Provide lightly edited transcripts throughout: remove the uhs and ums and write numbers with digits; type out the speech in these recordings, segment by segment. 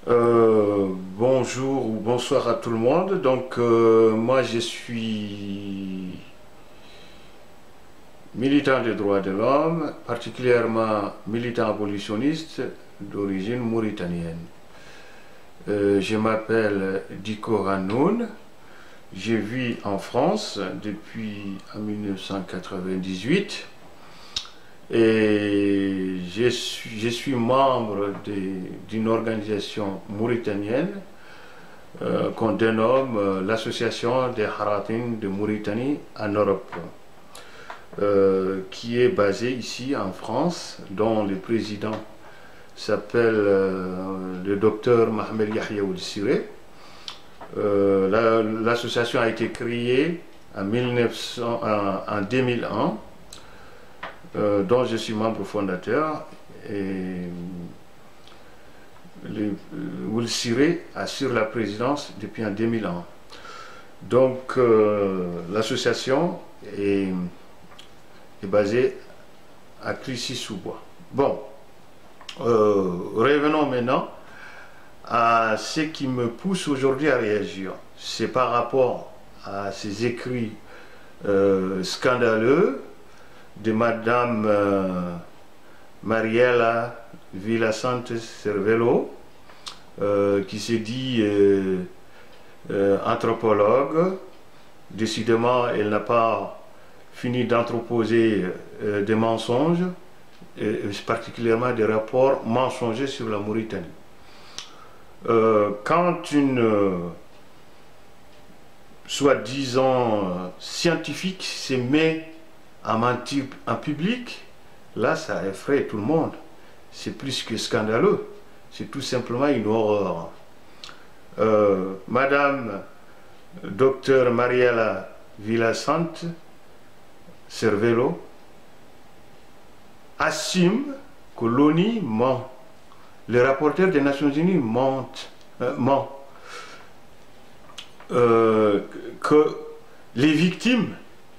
Bonjour ou bonsoir à tout le monde. Donc, moi, je suis militant des droits de l'homme, particulièrement militant abolitionniste d'origine mauritanienne. Je m'appelle Diko Hanoun. Je vis en France depuis 1998 et je suis membre d'une organisation mauritanienne qu'on dénomme l'Association des Haratines de Mauritanie en Europe, qui est basée ici en France, dont le président s'appelle le docteur Mohamed Yahya Ould Siré. L'association a été créée en 2001, dont je suis membre fondateur, et Ould Siré assure la présidence depuis en 2001. Donc l'association est basée à Clichy-sous-Bois. Bon, revenons maintenant à ce qui me pousse aujourd'hui à réagir. C'est par rapport à ces écrits scandaleux de Madame Mariela Villasantes Cervello, qui se dit anthropologue. Décidément, elle n'a pas fini d'anthroposer des mensonges, et particulièrement des rapports mensongers sur la Mauritanie. Quand une soi-disant scientifique se met à mentir en public, là ça effraie tout le monde. C'est plus que scandaleux, c'est tout simplement une horreur. Madame Docteur Mariela Villasantes Cervello assume que l'ONU ment. Le rapporteur des Nations Unies ment, que les victimes,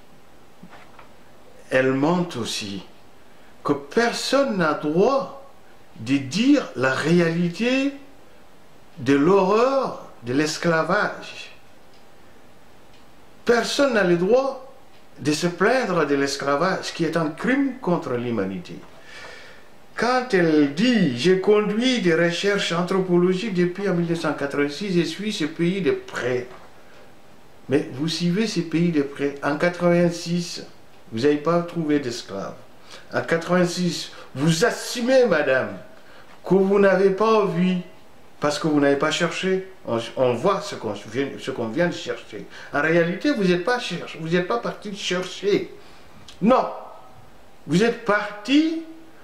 elles mentent aussi, que personne n'a droit de dire la réalité de l'horreur de l'esclavage. Personne n'a le droit de se plaindre de l'esclavage, qui est un crime contre l'humanité. Quand elle dit « j'ai conduit des recherches anthropologiques depuis 1986, je suis ce pays de près ». Mais vous suivez ce pays de près. En 1986, vous n'avez pas trouvé d'esclaves. En 1986, vous assumez, madame, que vous n'avez pas vu, parce que vous n'avez pas cherché. On voit ce qu'on vient de chercher. En réalité, vous n'êtes pas parti chercher. Non, vous êtes parti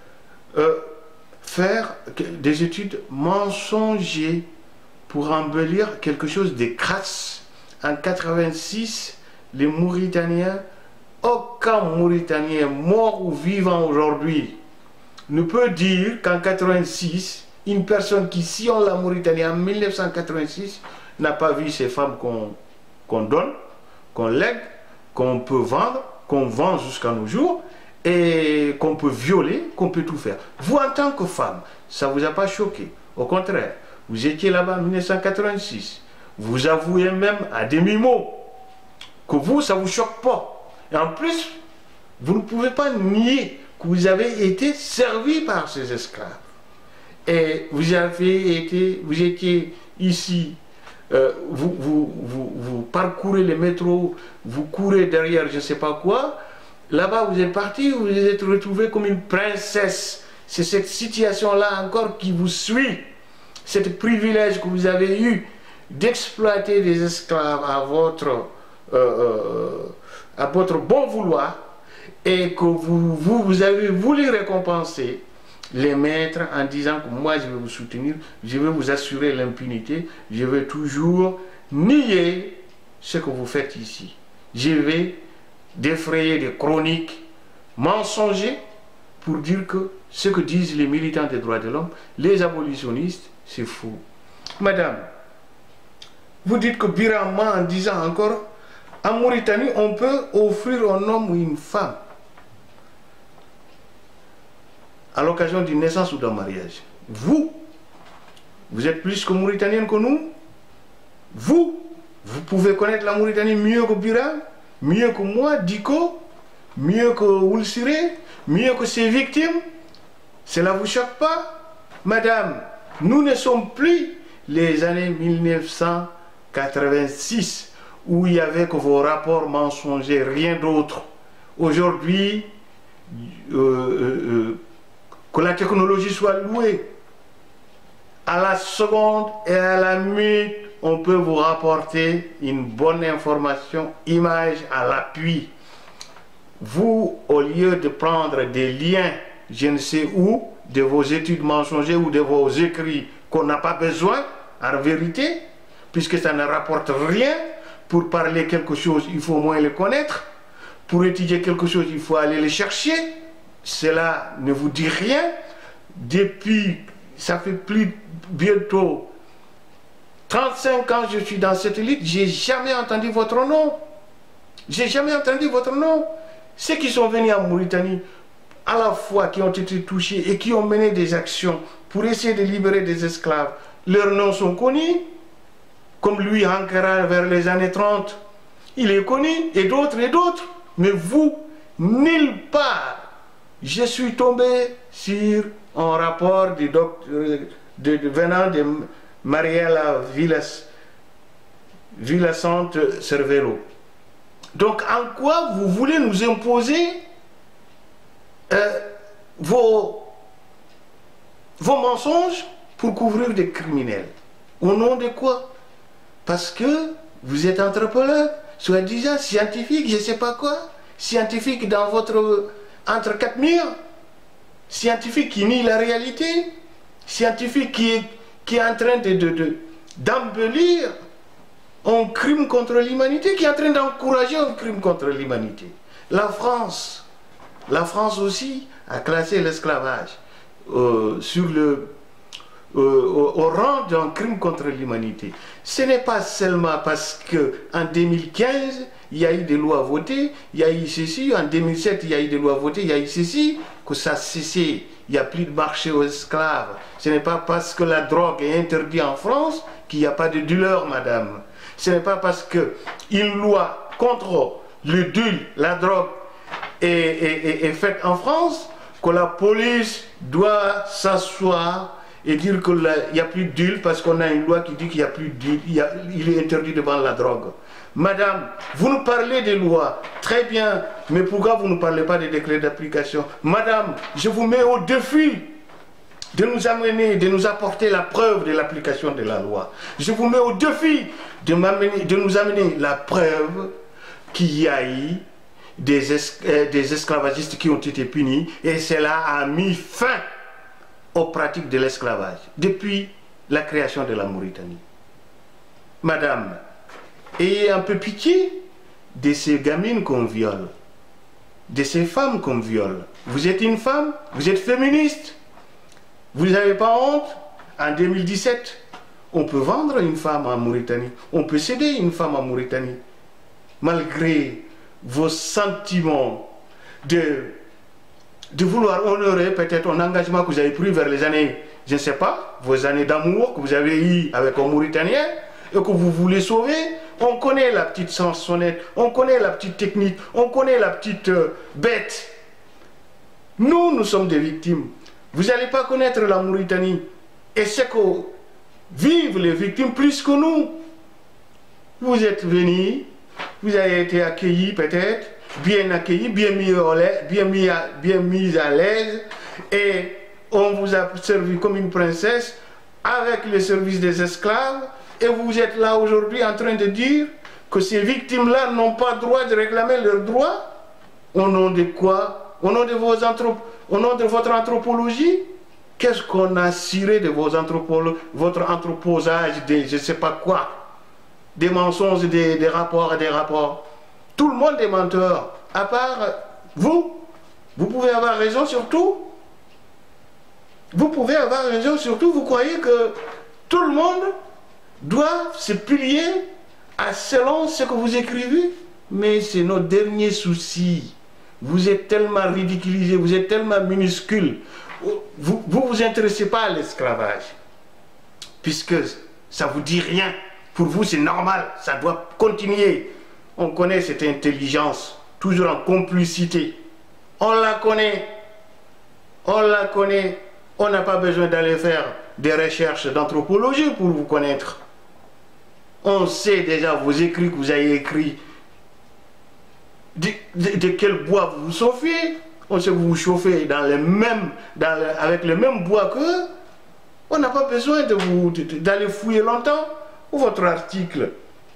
faire des études mensongères pour embellir quelque chose de crasse. En 86, les Mauritaniens, aucun Mauritanien mort ou vivant aujourd'hui ne peut dire qu'en 86, une personne qui sillonne la Mauritanie en 1986 n'a pas vu ces femmes qu'on donne, qu'on lègue, qu'on peut vendre, qu'on vend jusqu'à nos jours, et qu'on peut violer, qu'on peut tout faire. Vous, en tant que femme, ça ne vous a pas choqué. Au contraire, vous étiez là-bas en 1986. Vous avouez même à demi-mot que vous, ça ne vous choque pas. Et en plus, vous ne pouvez pas nier que vous avez été servi par ces esclaves. Et vous étiez ici, vous parcourez les métros, vous courez derrière je ne sais pas quoi. Là-bas, vous êtes parti, vous vous êtes retrouvé comme une princesse. C'est cette situation-là encore qui vous suit. Ce privilège que vous avez eu d'exploiter des esclaves à votre bon vouloir, et que vous avez voulu récompenser les maîtres en disant que moi je vais vous soutenir, je vais vous assurer l'impunité, je vais toujours nier ce que vous faites ici. Je vais défrayer des chroniques mensongères pour dire que ce que disent les militants des droits de l'homme, les abolitionnistes, c'est faux. Madame, vous dites que Birama, en disant encore, en Mauritanie, on peut offrir un homme ou une femme à l'occasion d'une naissance ou d'un mariage. Vous, Vous êtes plus que Mauritanienne que nous. Vous pouvez connaître la Mauritanie mieux que Biram, mieux que moi, Diko, mieux que Oulsiré, mieux que ses victimes. Cela ne vous choque pas? Madame, nous ne sommes plus les années 1986 où il n'y avait que vos rapports mensongers, rien d'autre. Aujourd'hui, que la technologie soit louée, à la seconde et à la minute, on peut vous rapporter une bonne information, image à l'appui. Vous, au lieu de prendre des liens, je ne sais où, de vos études mensongères ou de vos écrits qu'on n'a pas besoin, en vérité, puisque ça ne rapporte rien, pour parler quelque chose, il faut au moins le connaître. Pour étudier quelque chose, il faut aller le chercher. Cela ne vous dit rien. Depuis, ça fait plus bientôt 35 ans que je suis dans cette élite, j'ai jamais entendu votre nom. J'ai jamais entendu votre nom. Ceux qui sont venus en Mauritanie, à la fois qui ont été touchés et qui ont mené des actions pour essayer de libérer des esclaves, leurs noms sont connus. Comme Louis Ankara vers les années 30, il est connu, et d'autres, et d'autres. Mais vous, nulle part. Je suis tombé sur un rapport du venant de Mariela Villasante Cervelo. Donc, en quoi vous voulez nous imposer vos mensonges pour couvrir des criminels? Au nom de quoi? Parce que vous êtes anthropologue, soi-disant scientifique, je ne sais pas quoi, scientifique dans votre entre quatre murs, scientifique qui nie la réalité, scientifique qui est en train d'embellir un crime contre l'humanité, qui est en train d'encourager un crime contre l'humanité. La France aussi a classé l'esclavage au rang d'un crime contre l'humanité. Ce n'est pas seulement parce qu'en 2015, il y a eu des lois votées, il y a eu ceci, en 2007, il y a eu des lois votées, il y a eu ceci, que ça a cessé. Il n'y a plus de marché aux esclaves. Ce n'est pas parce que la drogue est interdite en France qu'il n'y a pas de dealer, madame. Ce n'est pas parce qu'une loi contre le deal, la drogue, est faite en France que la police doit s'asseoir et dire qu'il n'y a plus de deal parce qu'on a une loi qui dit qu'il n'y a plus de deal, il est interdit de vendre la drogue. Madame, vous nous parlez des lois, très bien, mais pourquoi vous ne parlez pas des décrets d'application? Madame, je vous mets au défi de nous amener, de nous apporter la preuve de l'application de la loi. Je vous mets au défi de nous amener la preuve qu'il y a eu des esclavagistes qui ont été punis et cela a mis fin aux pratiques de l'esclavage depuis la création de la Mauritanie. Madame, ayez un peu pitié de ces gamines qu'on viole, de ces femmes qu'on viole. Vous êtes une femme, vous êtes féministe, vous n'avez pas honte? En 2017, on peut vendre une femme en Mauritanie, on peut céder une femme en Mauritanie, malgré vos sentiments de vouloir honorer peut-être un engagement que vous avez pris vers les années, je ne sais pas, vos années d'amour que vous avez eu avec un Mauritanien et que vous voulez sauver. On connaît la petite chansonnette, on connaît la petite technique, on connaît la petite bête. Nous sommes des victimes. Vous n'allez pas connaître la Mauritanie. Et c'est que vivent les victimes plus que nous. Vous êtes venus, vous avez été accueillis peut-être, bien accueillis, bien mis à l'aise, et on vous a servi comme une princesse avec le service des esclaves, et vous êtes là aujourd'hui en train de dire que ces victimes-là n'ont pas droit de réclamer leurs droits. Au nom de quoi? Au nom de votre anthropologie? Qu'est-ce qu'on a ciré de votre anthroposage de je ne sais pas quoi? Des mensonges, des rapports et des rapports. Tout le monde est menteur, à part vous. Vous pouvez avoir raison sur tout. Vous pouvez avoir raison sur tout. Vous croyez que tout le monde doit se plier à selon ce que vous écrivez? Mais c'est notre dernier souci. Vous êtes tellement ridiculisé, vous êtes tellement minuscule. Vous intéressez pas à l'esclavage. puisque ça vous dit rien. Pour vous, c'est normal, ça doit continuer. On connaît cette intelligence, toujours en complicité. On la connaît. On la connaît. On n'a pas besoin d'aller faire des recherches d'anthropologie pour vous connaître. On sait déjà vos écrits que vous avez écrits. De quel bois vous vous chauffez. On sait que vous vous chauffez avec le même bois qu'eux. On n'a pas besoin d'aller fouiller longtemps. Votre article,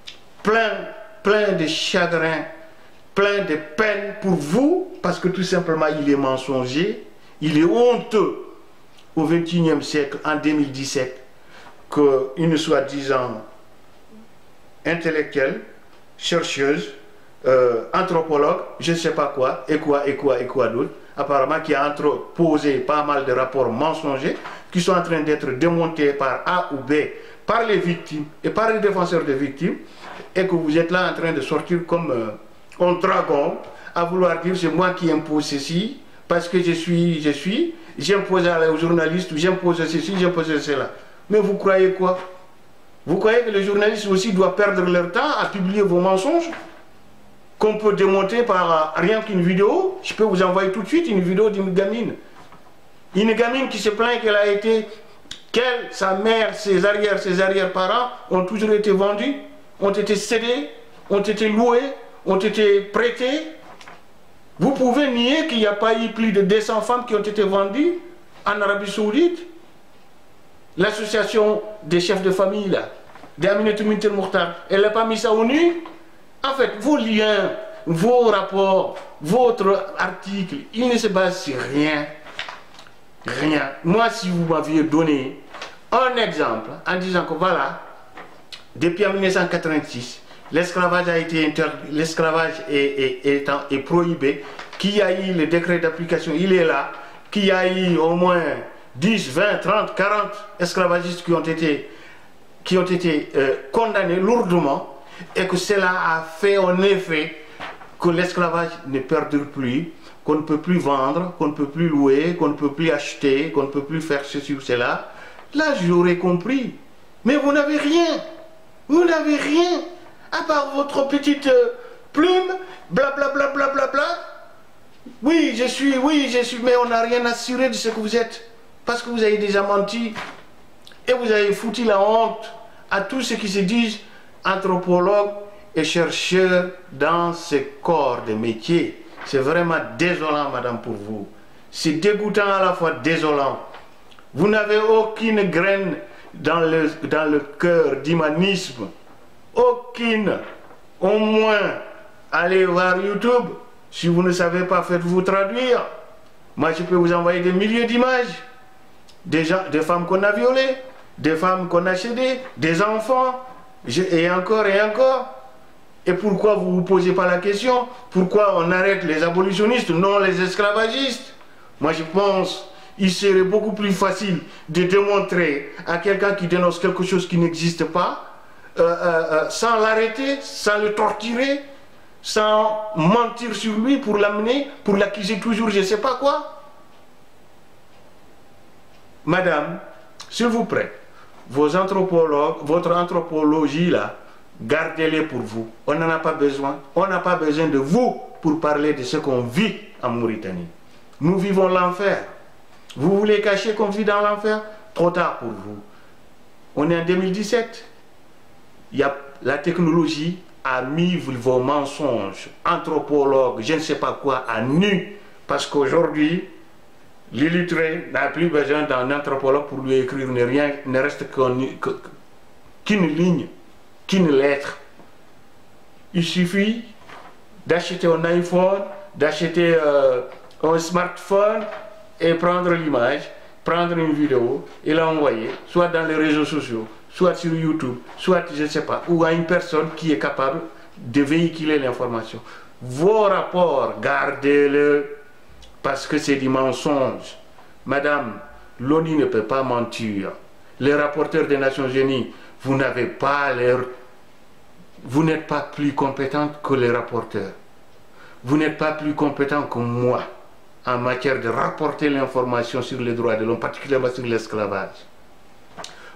plein de chagrin, plein de peine pour vous, parce que tout simplement il est mensonger, il est honteux au XXIe siècle, en 2017, qu'une soi-disant intellectuelle, chercheuse, anthropologue, je ne sais pas quoi, et quoi d'autre, apparemment qui a posé pas mal de rapports mensongers, qui sont en train d'être démontés par A ou B, par les victimes et par les défenseurs des victimes, et que vous êtes là en train de sortir comme un dragon, à vouloir dire c'est moi qui impose ceci, parce que j'impose aux journalistes, j'impose ceci, j'impose cela. Mais vous croyez quoi? Vous croyez que les journalistes aussi doivent perdre leur temps à publier vos mensonges qu'on peut démonter par rien qu'une vidéo? Je peux vous envoyer tout de suite une vidéo d'une gamine. Une gamine qui se plaint qu'elle a été... qu'elle, sa mère, ses arrière-parents ont toujours été vendus, ont été cédés, ont été loués, ont été prêtés. Vous pouvez nier qu'il n'y a pas eu plus de 200 femmes qui ont été vendues en Arabie Saoudite? L'association des chefs de famille, là, d'Aminatou Mintel Mokhtar, elle n'a pas mis ça au nu? En fait, vos liens, vos rapports, votre article, il ne se base sur rien. Rien. Moi, si vous m'aviez donné un exemple en disant que voilà, depuis 1986, l'esclavage a été interdit, l'esclavage est prohibé, qu'il y a eu le décret d'application, il est là, qu'il y a eu au moins 10, 20, 30, 40 esclavagistes qui ont été condamnés lourdement, et que cela a fait en effet que l'esclavage ne perdure plus, qu'on ne peut plus vendre, qu'on ne peut plus louer, qu'on ne peut plus acheter, qu'on ne peut plus faire ceci ou cela. Là, j'aurais compris. Mais vous n'avez rien. Vous n'avez rien. À part votre petite plume, blablabla, bla, bla, bla. Oui, je suis, mais on n'a rien assuré de ce que vous êtes. Parce que vous avez déjà menti. Et vous avez foutu la honte à tous ceux qui se disent anthropologues et chercheurs dans ces corps de métier. C'est vraiment désolant, madame, pour vous. C'est dégoûtant à la fois désolant. Vous n'avez aucune graine dans le cœur d'humanisme. Aucune. Au moins, allez voir YouTube. Si vous ne savez pas, faites-vous traduire. Moi, je peux vous envoyer des milliers d'images. Des femmes qu'on a violées, des femmes qu'on a cédées, des enfants, et encore et encore. Et pourquoi vous ne vous posez pas la question? Pourquoi on arrête les abolitionnistes, non les esclavagistes? Moi je pense qu'il serait beaucoup plus facile de démontrer à quelqu'un qui dénonce quelque chose qui n'existe pas, sans l'arrêter, sans le torturer, sans mentir sur lui pour l'amener, pour l'accuser toujours je ne sais pas quoi. Madame, s'il vous plaît, votre anthropologie là, gardez-les pour vous. On n'en a pas besoin. On n'a pas besoin de vous pour parler de ce qu'on vit en Mauritanie. Nous vivons l'enfer. Vous voulez cacher qu'on vit dans l'enfer? Trop tard pour vous. On est en 2017. La technologie a mis vos mensonges, anthropologues, je ne sais pas quoi, à nu. Parce qu'aujourd'hui, l'illettré n'a plus besoin d'un anthropologue pour lui écrire rien, ne reste qu'une ligne. Qu'une lettre. Il suffit d'acheter un iPhone, d'acheter un smartphone et prendre l'image, prendre une vidéo et l'envoyer, soit dans les réseaux sociaux, soit sur YouTube, soit je ne sais pas, ou à une personne qui est capable de véhiculer l'information. Vos rapports, gardez-le, parce que c'est du mensonge. Madame, l'ONU ne peut pas mentir. Les rapporteurs des Nations Unies, vous n'avez pas l'air... Vous n'êtes pas plus compétente que les rapporteurs. Vous n'êtes pas plus compétent que moi en matière de rapporter l'information sur les droits de l'homme, particulièrement sur l'esclavage.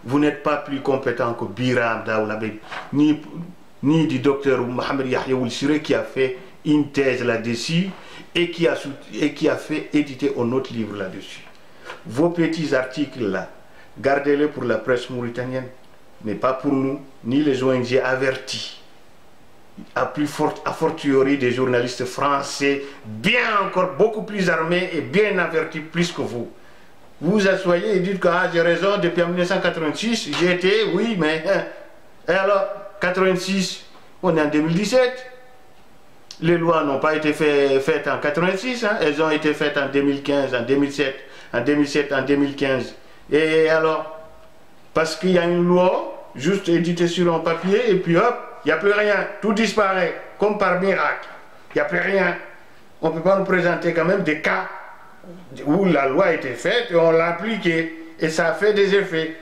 Vous n'êtes pas plus compétent que Biram Daoulabé, ni du docteur Mohamed Yahya Oulsire qui a fait une thèse là-dessus et qui a fait éditer un autre livre là-dessus. Vos petits articles là, gardez-les pour la presse mauritanienne, mais pas pour nous, ni les ONG avertis. A fortiori des journalistes français, bien encore, beaucoup plus armés et bien avertis plus que vous. Vous vous asseyez et dites que ah, j'ai raison, depuis 1986, j'ai été, oui, mais... Et alors, 86, on est en 2017. Les lois n'ont pas été faites en 86, hein, elles ont été faites en 2015, en 2007, en 2015. Et alors, parce qu'il y a une loi, juste éditée sur un papier, et puis hop, il n'y a plus rien, tout disparaît, comme par miracle. Il n'y a plus rien. On ne peut pas nous présenter quand même des cas où la loi a été faite et on l'a appliquée, et ça a fait des effets.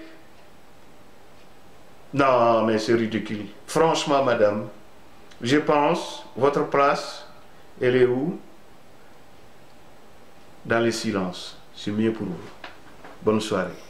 Non, mais c'est ridicule. Franchement, madame, je pense, votre place, elle est où? Dans le silence. C'est mieux pour vous. Bonne soirée.